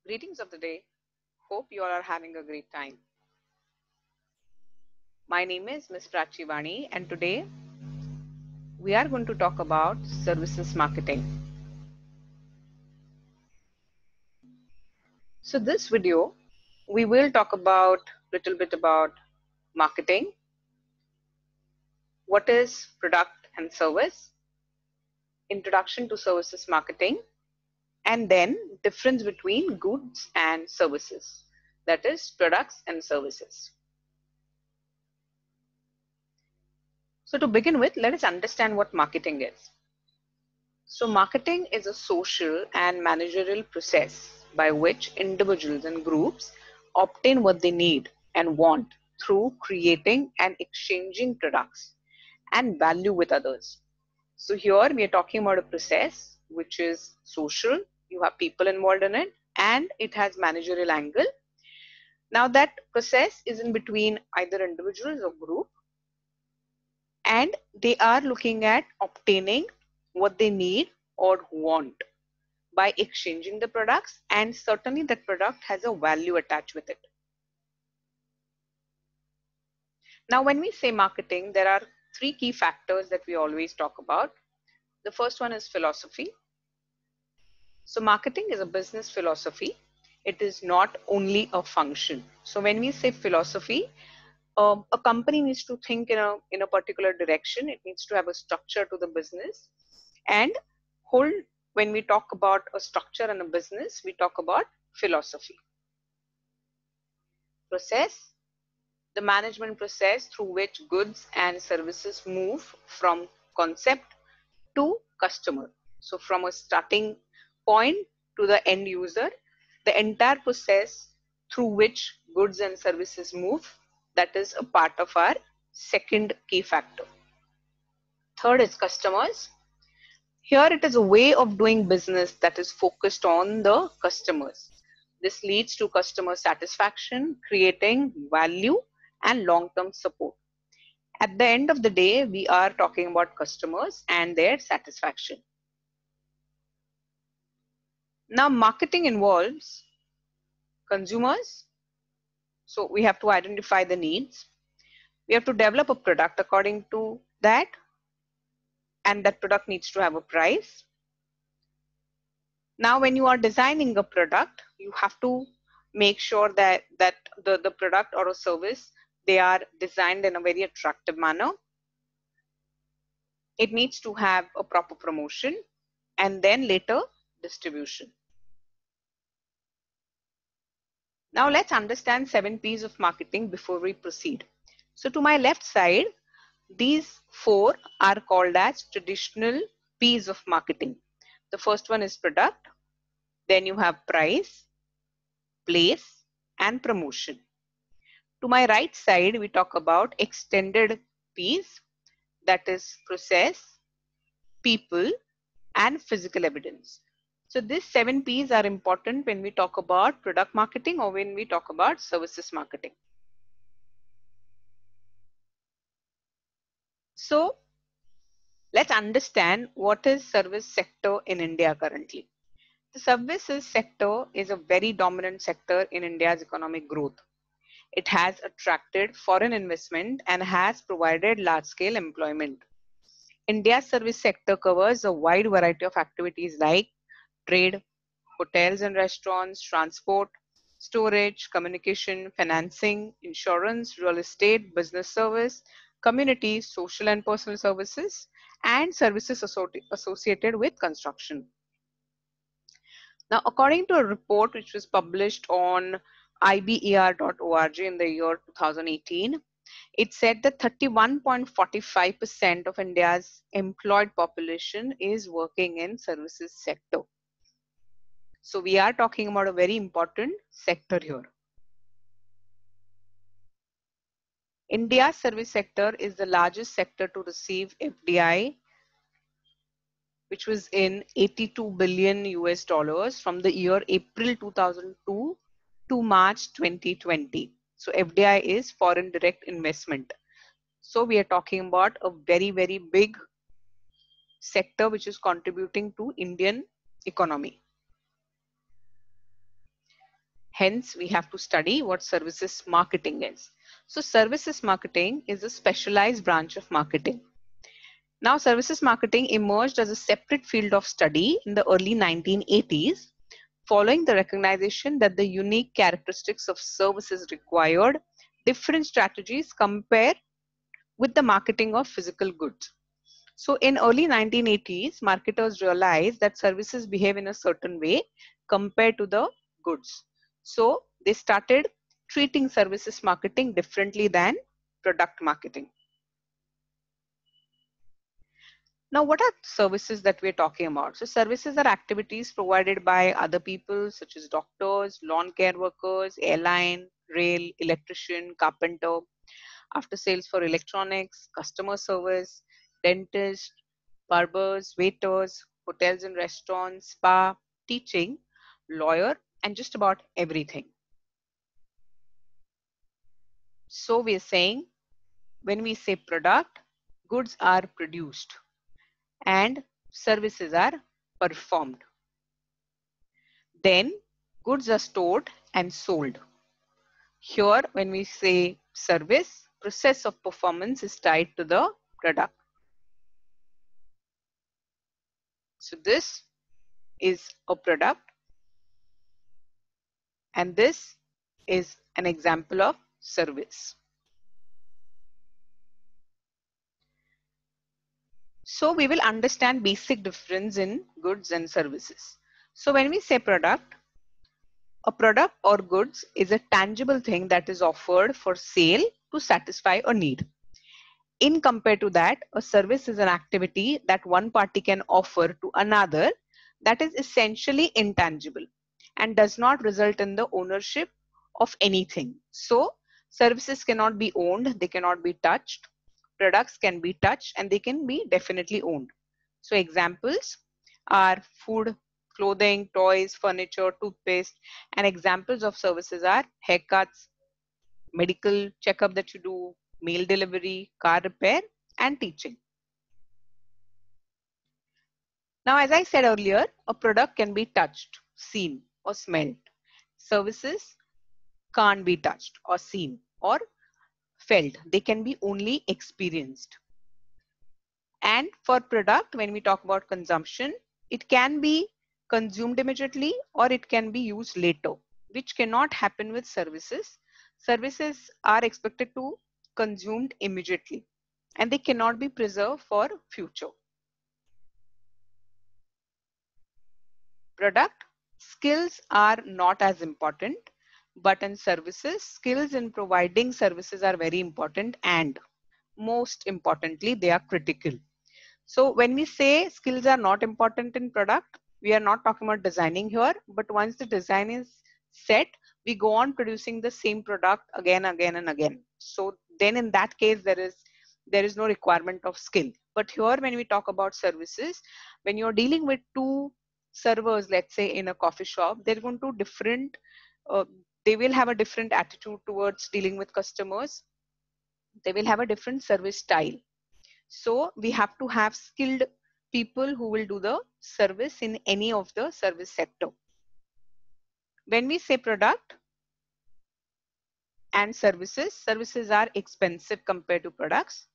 Greetings of the day. Hope you all are having a great time. My name is Ms. Prachi Vani, and today we are going to talk about services marketing. So this video, we will talk about little bit about marketing, what is product and service, introduction to services marketing, and then difference between goods and services, that is products and services. So to begin with, let us understand what marketing is. So marketing is a social and managerial process by which individuals and groups obtain what they need and want through creating and exchanging products and value with others. So here we are talking about a process which is social, you have people involved in it, and it has managerial angle. Now that process is in between either individuals or group, and they are looking at obtaining what they need or want by exchanging the products, and certainly that product has a value attached with it. Now when we say marketing, there are three key factors that we always talk about. The first one is philosophy. So marketing is a business philosophy. It is not only a function. So when we say philosophy, a company needs to think in a particular direction. It needs to have a structure to the business, and whole when we talk about a structure and a business, we talk about philosophy. Process, the management process through which goods and services move from concept to customer. So from a starting point to the end user, the entire process through which goods and services move, that is a part of our second key factor. Third is customers. Here it is a way of doing business that is focused on the customers. This leads to customer satisfaction, creating value and long-term support. At the end of the day, we are talking about customers and their satisfaction. Now, marketing involves consumers. So we have to identify the needs. We have to develop a product according to that, and that product needs to have a price. Now, when you are designing a product, you have to make sure that the product or a service, they are designed in a very attractive manner. It needs to have a proper promotion and then later distribution. Now let's understand 7 P's of marketing before we proceed. So to my left side, these 4 are called as traditional P's of marketing. The first one is product, then you have price, place, and promotion. To my right side, we talk about extended P's, that is process, people, and physical evidence. So these 7 P's are important when we talk about product marketing or when we talk about services marketing. So let's understand what is service sector in India currently. The services sector is a very dominant sector in India's economic growth. It has attracted foreign investment and has provided large-scale employment. India's service sector covers a wide variety of activities like trade, hotels and restaurants, transport, storage, communication, financing, insurance, real estate, business service, community, social and personal services, and services associated with construction. Now, according to a report which was published on iber.org in the year 2018, it said that 31.45% of India's employed population is working in services sector. So we are talking about a very important sector here. India's service sector is the largest sector to receive FDI, which was in 82 billion US dollars from the year April 2002 to March 2020. So FDI is foreign direct investment. So we are talking about a very, very big sector which is contributing to Indian economy. Hence, we have to study what services marketing is. So services marketing is a specialized branch of marketing. Now, services marketing emerged as a separate field of study in the early 1980s, following the recognition that the unique characteristics of services required different strategies compared with the marketing of physical goods. So in early 1980s, marketers realized that services behave in a certain way compared to the goods. So they started treating services marketing differently than product marketing. Now, what are services that we're talking about? So services are activities provided by other people such as doctors, lawn care workers, airline, rail, electrician, carpenter, after sales for electronics, customer service, dentists, barbers, waiters, hotels and restaurants, spa, teaching, lawyer, and just about everything. So we are saying when we say product, goods are produced and services are performed. Then goods are stored and sold. Here, when we say service, process of performance is tied to the product. So this is a product and this is an example of service. So we will understand basic difference in goods and services. So when we say product, a product or goods is a tangible thing that is offered for sale to satisfy a need. In compared to that, a service is an activity that one party can offer to another that is essentially intangible and does not result in the ownership of anything. So services cannot be owned, they cannot be touched. Products can be touched and they can be definitely owned. So examples are food, clothing, toys, furniture, toothpaste, and examples of services are haircuts, medical checkup that you do, mail delivery, car repair, and teaching. Now, as I said earlier, a product can be touched, seen, or smelled. Services can't be touched or seen or felt. They can be only experienced. And for product, when we talk about consumption, it can be consumed immediately or it can be used later, which cannot happen with services. Services are expected to consumed immediately and they cannot be preserved for future. Product skills are not as important, but in services, skills in providing services are very important and most importantly, they are critical. So when we say skills are not important in product, we are not talking about designing here, but once the design is set, we go on producing the same product again, again, and again. So then in that case, there is no requirement of skill. But here, when we talk about services, when you're dealing with two servers, let's say in a coffee shop, they're going to different, uh, they will have a different attitude towards dealing with customers. They will have a different service style. So we have to have skilled people who will do the service in any of the service sector. When we say product and services, services are expensive compared to products.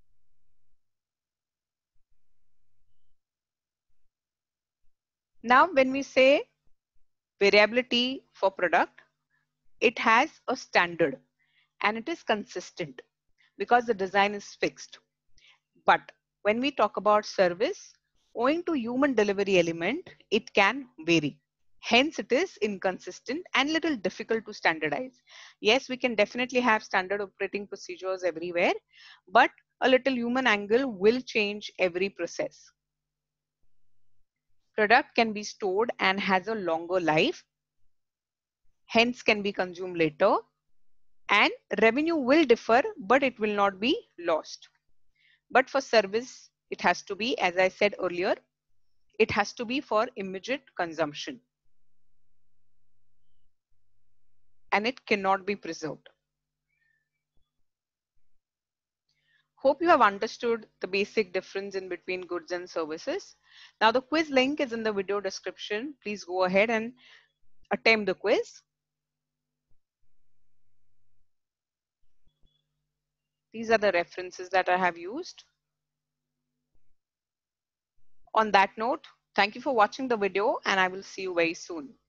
Now, when we say variability for product, it has a standard and it is consistent because the design is fixed. But when we talk about service, owing to human delivery element, it can vary. Hence, it is inconsistent and little difficult to standardize. Yes, we can definitely have standard operating procedures everywhere, but a little human angle will change every process. Product can be stored and has a longer life, hence can be consumed later, and revenue will differ, but it will not be lost. But for service, it has to be, as I said earlier, it has to be for immediate consumption and it cannot be preserved. Hope you have understood the basic difference in between goods and services. Now the quiz link is in the video description. Please go ahead and attempt the quiz. These are the references that I have used. On that note, thank you for watching the video and I will see you very soon.